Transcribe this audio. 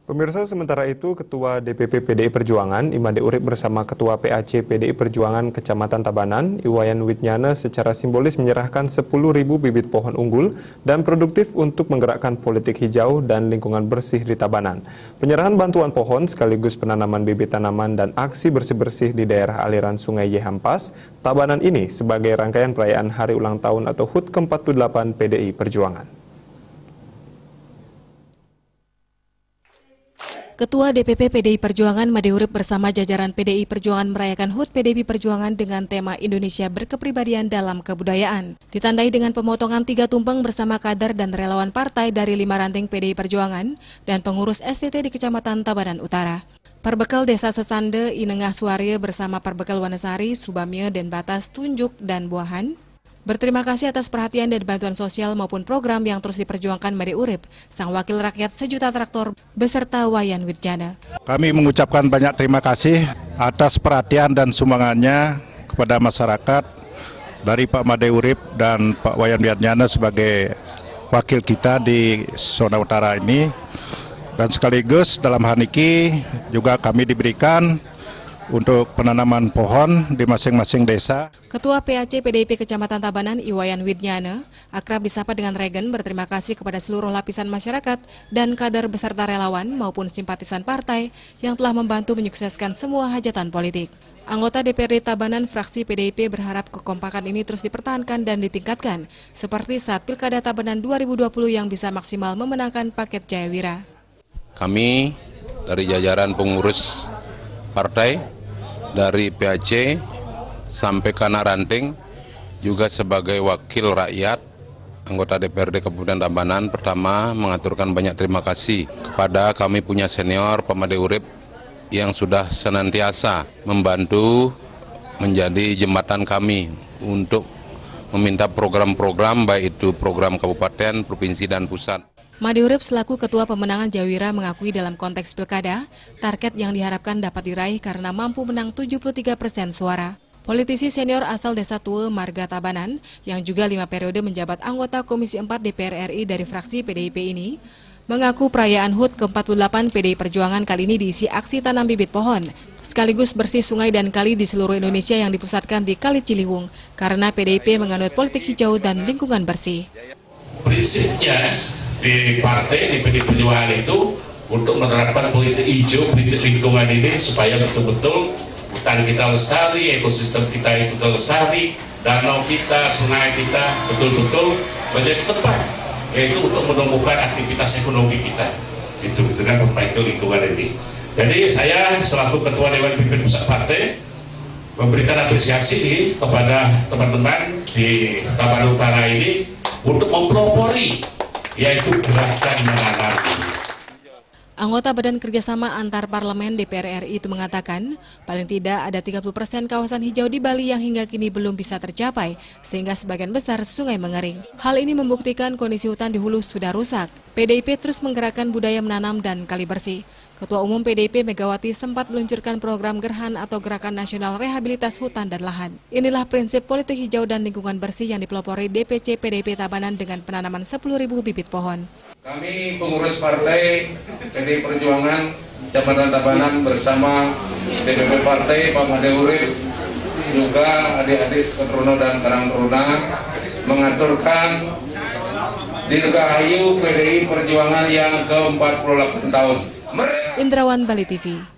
Pemirsa, sementara itu Ketua DPP PDI Perjuangan, Imade Urip bersama Ketua PAC PDI Perjuangan Kecamatan Tabanan, Iwayan Widjana secara simbolis menyerahkan 10.000 bibit pohon unggul dan produktif untuk menggerakkan politik hijau dan lingkungan bersih di Tabanan. Penyerahan bantuan pohon sekaligus penanaman bibit tanaman dan aksi bersih-bersih di daerah aliran Sungai Yehampas, Tabanan ini sebagai rangkaian perayaan Hari Ulang Tahun atau HUT ke-48 PDI Perjuangan. Ketua DPP PDI Perjuangan Made Urip bersama jajaran PDI Perjuangan merayakan HUT PDI Perjuangan dengan tema Indonesia Berkepribadian dalam Kebudayaan. Ditandai dengan pemotongan 3 tumpeng bersama kader dan relawan partai dari 5 ranting PDI Perjuangan dan pengurus STT di Kecamatan Tabanan Utara. Perbekal Desa Sesande, Inengah Suarye bersama Perbekal Wanesari, Subamye, Denbatas, Tunjuk, dan Buahan berterima kasih atas perhatian dan bantuan sosial maupun program yang terus diperjuangkan Made Urip, sang wakil rakyat sejuta traktor beserta Wayan Widjana. Kami mengucapkan banyak terima kasih atas perhatian dan sumbangannya kepada masyarakat dari Pak Made Urip dan Pak Wayan Widjana sebagai wakil kita di zona utara ini. Dan sekaligus dalam hal ini juga kami diberikan untuk penanaman pohon di masing-masing desa. Ketua PAC PDIP Kecamatan Tabanan Iwayan Widjana, akrab disapa dengan Regen, berterima kasih kepada seluruh lapisan masyarakat dan kader beserta relawan maupun simpatisan partai yang telah membantu menyukseskan semua hajatan politik. Anggota DPRD Tabanan fraksi PDIP berharap kekompakan ini terus dipertahankan dan ditingkatkan, seperti saat Pilkada Tabanan 2020 yang bisa maksimal memenangkan paket Jayawira. Kami dari jajaran pengurus partai, dari PAC sampai ke anak ranting, juga sebagai wakil rakyat anggota DPRD Kabupaten Tabanan, pertama mengaturkan banyak terima kasih kepada kami punya senior Pak Made Urip yang sudah senantiasa membantu menjadi jembatan kami untuk meminta program-program baik itu program kabupaten, provinsi dan pusat. Made Urip selaku Ketua Pemenangan Jayawira mengakui dalam konteks pilkada, target yang diharapkan dapat diraih karena mampu menang 73% suara. Politisi senior asal Desa Tua Marga Tabanan, yang juga 5 periode menjabat anggota Komisi 4 DPR RI dari fraksi PDIP ini, mengaku perayaan HUT ke-48 PDI Perjuangan kali ini diisi aksi tanam bibit pohon, sekaligus bersih sungai dan kali di seluruh Indonesia yang dipusatkan di Kali Ciliwung, karena PDIP menganut politik hijau dan lingkungan bersih. Prinsipnya di partai, di PDI Perjuangan itu untuk menerapkan politik hijau, politik lingkungan ini supaya betul-betul hutan kita lestari, ekosistem kita itu lestari, danau kita, sungai kita betul-betul menjadi tempat, yaitu untuk menumbuhkan aktivitas ekonomi kita itu dengan memperbaiki lingkungan ini. Jadi saya selaku Ketua Dewan Pimpinan Pusat Partai memberikan apresiasi kepada teman-teman di Tabanan Utara ini untuk mempelopori yaitu gerakan menanam. Anggota Badan Kerjasama Antar Parlemen DPR RI itu mengatakan, paling tidak ada 30% kawasan hijau di Bali yang hingga kini belum bisa tercapai, sehingga sebagian besar sungai mengering. Hal ini membuktikan kondisi hutan di hulu sudah rusak. PDIP terus menggerakkan budaya menanam dan kali bersih. Ketua Umum PDIP Megawati sempat meluncurkan program Gerhan atau Gerakan Nasional Rehabilitas Hutan dan Lahan. Inilah prinsip politik hijau dan lingkungan bersih yang dipelopori DPC PDIP Tabanan dengan penanaman 10.000 bibit pohon. Kami pengurus partai PDI Perjuangan Kecamatan Tabanan bersama DPP Partai Pak Made Urip, juga adik-adik Seketrono dan Karang Taruna mengaturkan Dirgahayu PDI Perjuangan yang ke-48 tahun. Indrawan, Bali TV.